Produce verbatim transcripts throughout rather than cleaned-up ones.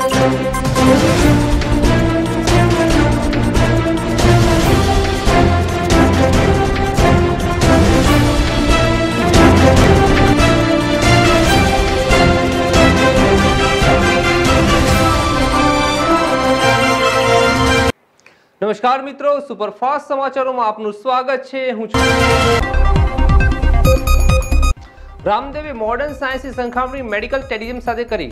नमस्कार मित्रों, सुपरफास्ट समाचारों में आपનું સ્વાગત છે। હું છું રામદેવે મોડર્ન સાયન્સની સંખામણી મેડિકલ ટેરિઝમ સાથે કરી।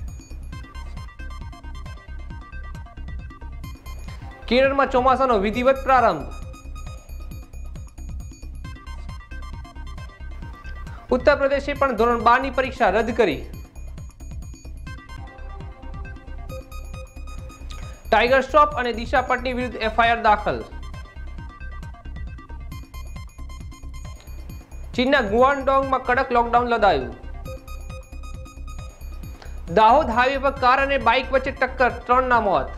કેરળમાં ચોમાસાનો વિધિવત પ્રારંભ। ઉત્તર પ્રદેશે પણ ધોરણ બાર ની પરીક્ષા રદ કરી। टाइगर श्रॉफ और दिशा पटनी विरुद्ध एफआईआर दाखल। चीनना गुआंगडोंग में कड़क लॉकडाउन लदायु। दाहोद हाईवे पर कार और बाइक वच्चे टक्कर, त्रण ना मौत।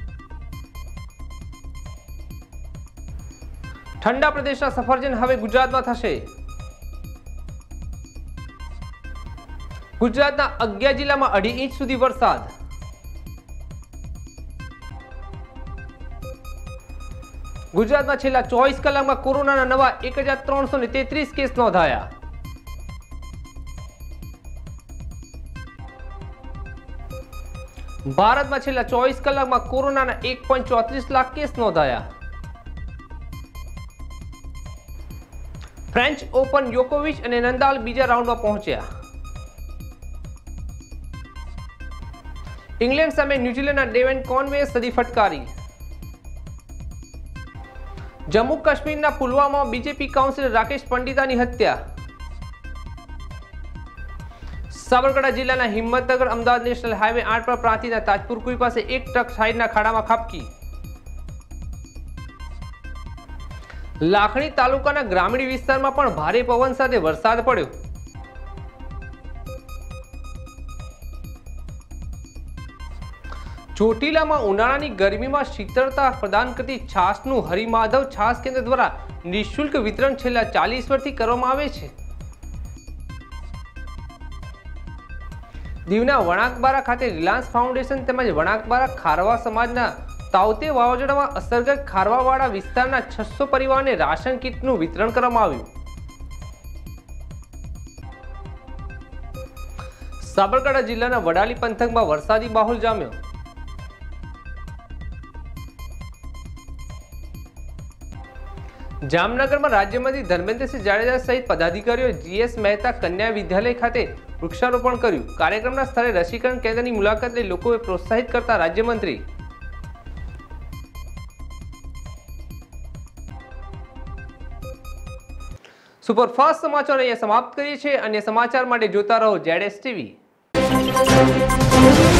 ठंडा प्रदेशना सफरजन हवे गुजरात में थशे। गुजरातना अगियार जिल्ला में अढ़ी इंच सुधी वरसाद। गुजरात में छेल्ला चौबीस कलाक में कोरोना नवा एक हजार त्रण सौ तेतरीस केस नोंधाया। भारत में छेल्ला चौबीस कलाक में कोरोना एक point चौतरीस lakh case नोंधाया। French open योकोविच और नंदाल बीजा राउंड में पहुंचा। इंग्लैंड सामे न्यूजीलैंड डेवन कॉनवे सदी फटकारी। जम्मू काश्मीर पुलवामा बीजेपी काउंसिलर राकेश पंडिता की हत्या। साबरकांठा जिल्लाना हिम्मतनगर अमदावाद नेशनल हाईवे आठ पर प्रांतिना ताजपुर कुई पास एक ट्रक साइडना खाड़ा में खाबकी। लाखणी तालुकाना ग्रामीण विस्तार में पण भारे पवन साथे वरसाद पड्यो। ચોટીલા में ઉનાળાની ગરમીમાં શીતળતા પ્રદાન કરતી છાશનું હરિમાધવ છાશ કેન્દ્ર દ્વારા નિઃશુલ્ક વિતરણ છેલ્લા ચાલીસ વર્ષથી કરવામાં આવે છે। દીવના વણાકબારા ખાતે રિલાયન્સ ફાઉન્ડેશન તેમજ વણાકબારા ખારવા સમાજના તાઉતે વાવાઝોડામાં અસરગ્રસ્ત ખારવાવાળા વિસ્તારના છસો પરિવારને રાશન કીટનું વિતરણ કરવામાં આવ્યું। સાબરકાંઠા જિલ્લાના વડાલી પંથકમાં વરસાદી માહોલ જામ્યો। जामनगर में राज्यमंत्री धर्मेंद्र सिंह जाडेजा सहित पदाधिकारीओ जीएस मेहता कन्या विद्यालय खाते वृक्षारोपण कर्યું। कार्यक्रमना स्थळे रसीकरण केन्द्रनी मुलाकात लई लोकोए प्रोत्साहित करता राज्यमंत्री सुपरफास्ट समाचार अहींया समाप्त करीए छीए। अन्य समाचार माटे जोता रहो जेड एस टीवी।